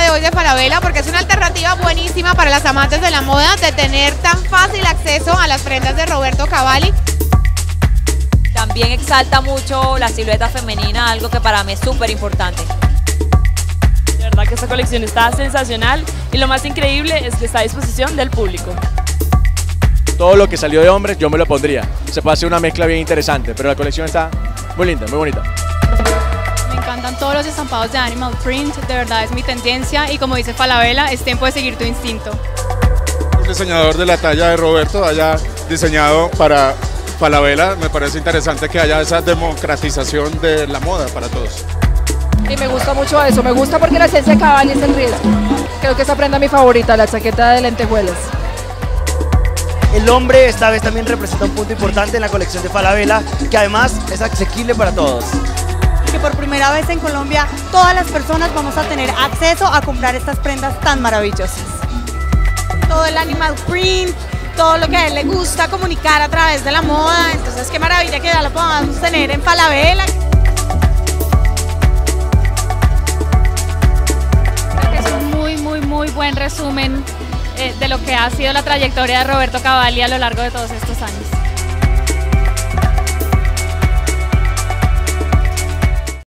de hoy de Falabella porque es una alternativa buenísima para las amantes de la moda de tener tan fácil acceso a las prendas de Roberto Cavalli. También exalta mucho la silueta femenina, algo que para mí es súper importante. De verdad que esta colección está sensacional y lo más increíble es que está a disposición del público. Todo lo que salió de hombres yo me lo pondría. Se puede hacer una mezcla bien interesante, pero la colección está muy linda, muy bonita. Me encantan todos los estampados de animal print, de verdad es mi tendencia y como dice Falabella, es tiempo de seguir tu instinto. Un diseñador de la talla de Roberto haya diseñado para Falabella, me parece interesante que haya esa democratización de la moda para todos. Y me gusta mucho eso, me gusta porque la esencia de Cavalli es el riesgo. Creo que esa prenda es mi favorita, la chaqueta de lentejuelas. El hombre esta vez también representa un punto importante en la colección de Falabella, que además es asequible para todos. Que por primera vez en Colombia todas las personas vamos a tener acceso a comprar estas prendas tan maravillosas. Todo el animal print, todo lo que a él le gusta comunicar a través de la moda, entonces qué maravilla que ya lo podamos tener en Falabella. Creo que es un muy buen resumen de lo que ha sido la trayectoria de Roberto Cavalli a lo largo de todos estos años.